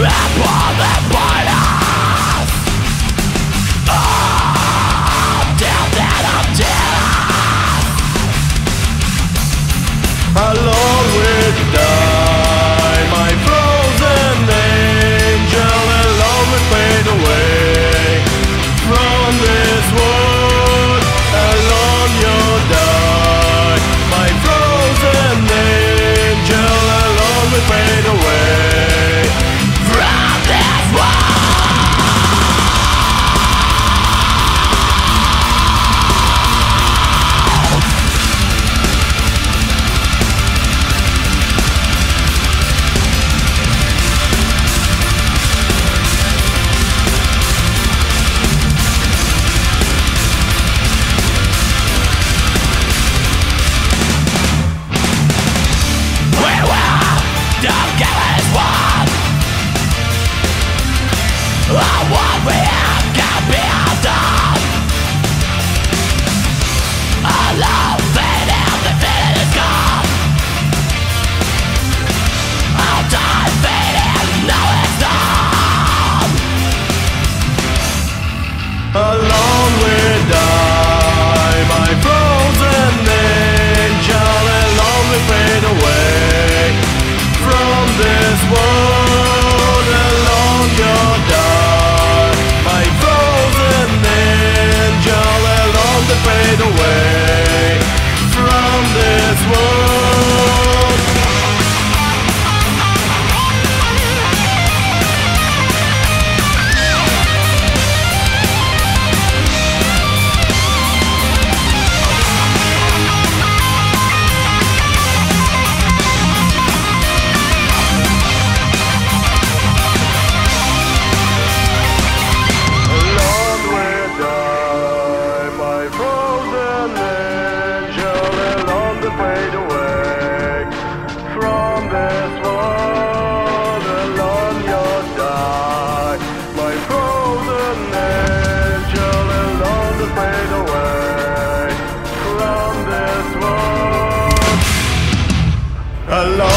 Alone will die, my frozen angel. Alone will fade away from this world. Alone you'll die, my frozen angel. Alone will fade away from this world. What we have can be undone. Our love fading, the feeling is gone. Our time fading, now it's done. Alone we die, my frozen angel. Alone we fade away from this world. Alone you'll die, my frozen angel. Alone they fade away from this world. Fade away from this world. Alone you'll die, my frozen angel. Alone to fade away from this world. Alone